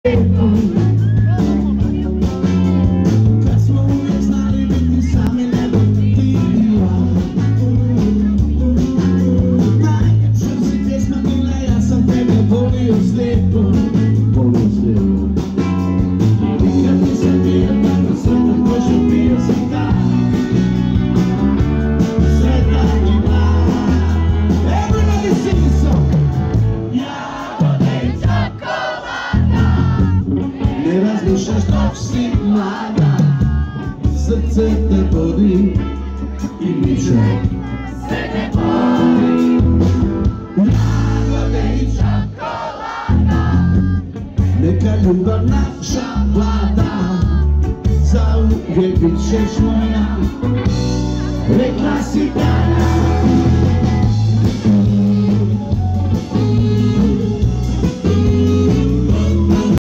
Kad smo uvijek znali biti sami, nego ti i ja. Najljepša si pjesma bila, ja sam tebe volio slijepo. Nikad nisam bio tako sretan ko što bio sam dan. Sretan i mlad. Everybody sing the song. Jagode i čokolada, ne razmišljaš dok si mlada, srce te boli i više se ne boli. Jagode i čokolada, neka ljubav naša vlada, zauvijek bit ćeš moja, rekla si da.